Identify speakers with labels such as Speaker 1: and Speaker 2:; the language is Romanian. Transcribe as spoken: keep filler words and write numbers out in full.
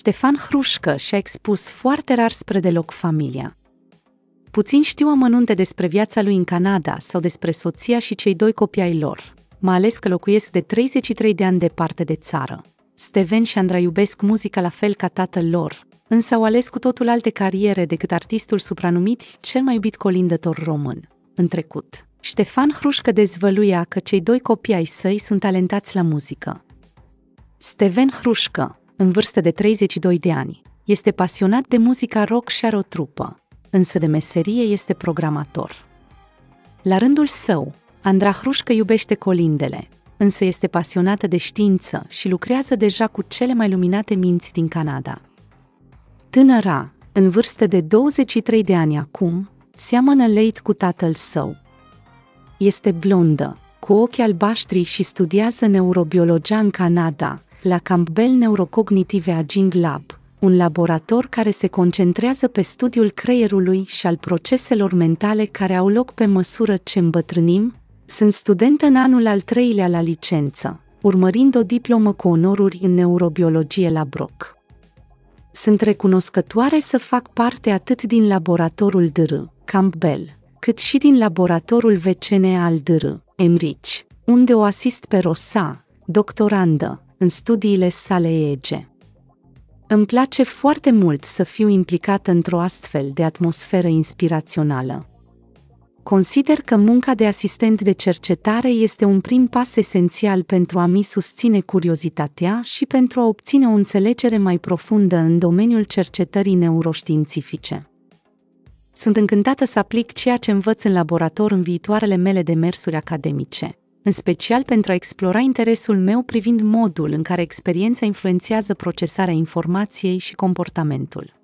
Speaker 1: Ștefan Hrușcă și-a expus foarte rar spre deloc familia. Puțin știu amănunte despre viața lui în Canada sau despre soția și cei doi copii ai lor, mai ales că locuiesc de treizeci și trei de ani departe de țară. Steven și Andra iubesc muzica la fel ca tatăl lor, însă au ales cu totul alte cariere decât artistul supranumit cel mai iubit colindător român. În trecut, Ștefan Hrușcă dezvăluia că cei doi copii ai săi sunt talentați la muzică. Steven Hrușcă, în vârstă de treizeci și doi de ani, este pasionat de muzica rock și are o trupă, însă de meserie este programator. La rândul său, Andra Hrușcă iubește colindele, însă este pasionată de știință și lucrează deja cu cele mai luminate minți din Canada. Tânăra, în vârstă de douăzeci și trei de ani acum, seamănă leit cu tatăl său. Este blondă, cu ochi albaștri și studiază neurobiologia în Canada, la Campbell Neurocognitive Aging Lab, un laborator care se concentrează pe studiul creierului și al proceselor mentale care au loc pe măsură ce îmbătrânim. Sunt studentă în anul al treilea la licență, urmărind o diplomă cu onoruri în neurobiologie la Brock. Sunt recunoscătoare să fac parte atât din laboratorul D R, Campbell, cât și din laboratorul V C N al D R, Emrich, unde o asist pe Rosa, doctorandă, în studiile sale E E G. Îmi place foarte mult să fiu implicată într-o astfel de atmosferă inspirațională. Consider că munca de asistent de cercetare este un prim pas esențial pentru a-mi susține curiozitatea și pentru a obține o înțelegere mai profundă în domeniul cercetării neuroștiințifice. Sunt încântată să aplic ceea ce învăț în laborator în viitoarele mele demersuri academice, în special pentru a explora interesul meu privind modul în care experiența influențează procesarea informației și comportamentul.